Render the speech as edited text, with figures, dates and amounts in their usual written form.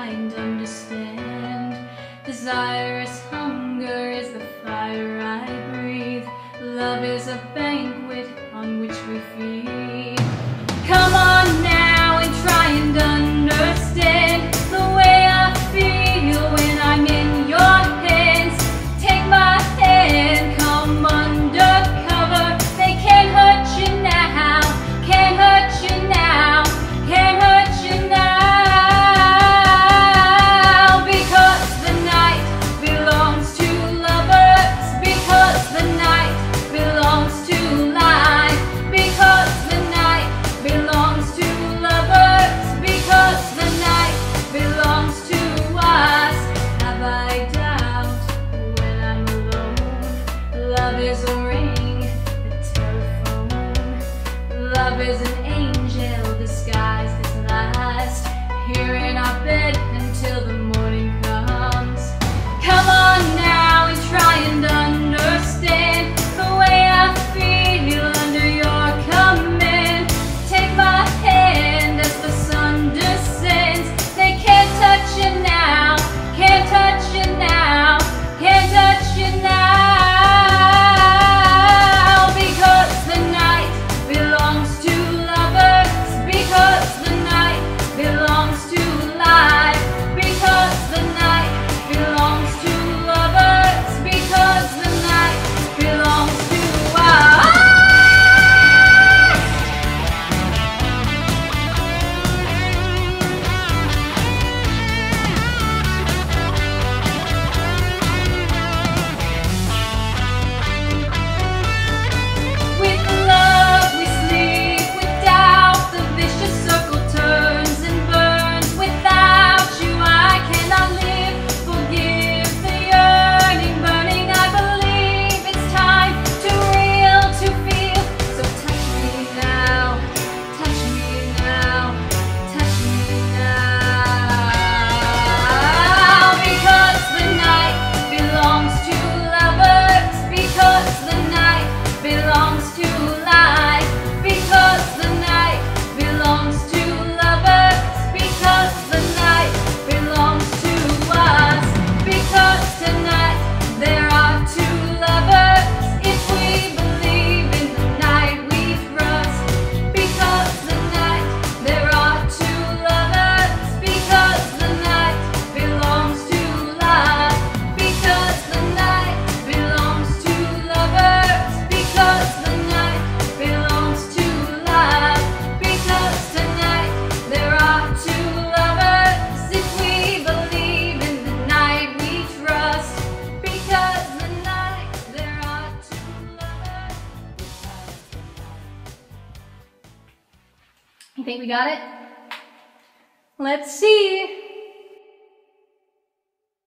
kind understand. Desirous hunger is the fire I breathe. Love is a banquet on which we feed. Come on now and try and understand the way I feel when I'm in your hands. Take my hand, come undercover. They can't hurt you now, can't hurt you now, can't hurt you now. Because the night belongs to lovers, because the night belongs to life, because the night belongs to lovers, because the night belongs to us. Have I doubt when I'm alone? Love is a ring, a telephone. Love is an angel disguised as last, here in our bed until the morning comes. Come on now and try and understand the way I feel under your command. Take my hand as the sun descends. They can't touch you now, can't touch you now, can't touch you now. Because the night belongs to lovers, because the night belongs to life, because the night belongs to lovers, because the night belongs to us. With love we sleep, without the vicious circle turns and burns. Without you I cannot live. Forgive the yearning, burning. I believe it's time to real, to feel. So touch me now, touch me now, touch me now. Because the night belongs to lovers, because the night belongs to life, because the night belongs to lovers, because the night belongs to us. Because tonight there are two lovers, if we believe in the night we trust. Because tonight there are two lovers, because the night belongs to love, because the night belongs to lovers, because the night belongs to love, because tonight there are two lovers, if we believe in the night we trust. Because the night there are two lovers. You think we got it? Let's see.